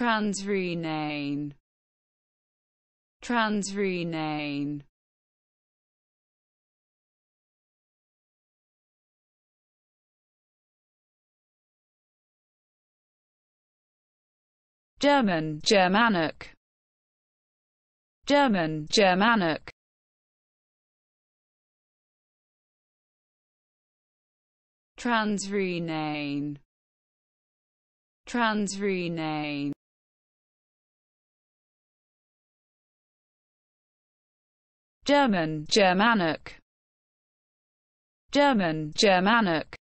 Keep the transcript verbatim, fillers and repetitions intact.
Transrhenane. Transrhenane. German, Germanic. German, Germanic. Transrhenane. Transrhenane. German, Germanic. German, Germanic.